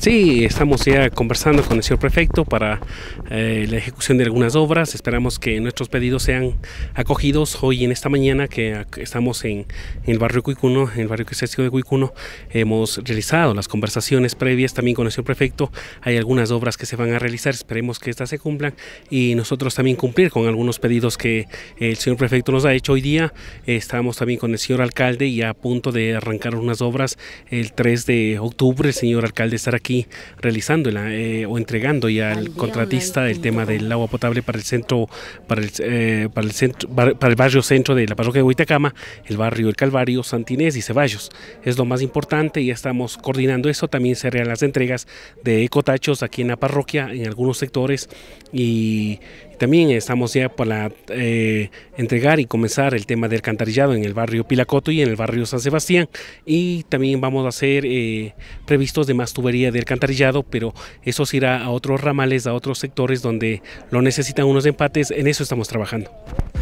Sí, estamos ya conversando con el señor prefecto para la ejecución de algunas obras. Esperamos que nuestros pedidos sean acogidos hoy en esta mañana que estamos en el barrio Cuicuno, en el barrio eclesiástico de Cuicuno. Hemos realizado las conversaciones previas también con el señor prefecto. Hay algunas obras que se van a realizar, esperemos que estas se cumplan y nosotros también cumplir con algunos pedidos que el señor prefecto nos ha hecho hoy día. Estamos también con el señor alcalde y a punto de arrancar unas obras. El 3 de octubre el señor alcalde estará aquí realizando o entregando ya al contratista el tema del agua potable para el centro, para el barrio centro de la parroquia de Huitacama, el barrio El Calvario, Santa Inés y Ceballos. Es lo más importante y ya estamos coordinando eso. También se harán las entregas de ecotachos aquí en la parroquia en algunos sectores y también estamos ya para entregar y comenzar el tema del alcantarillado en el barrio Pilacoto y en el barrio San Sebastián, y también vamos a hacer previstos de más tubería de alcantarillado, pero eso se irá a otros ramales, a otros sectores donde lo necesitan unos empates. En eso estamos trabajando.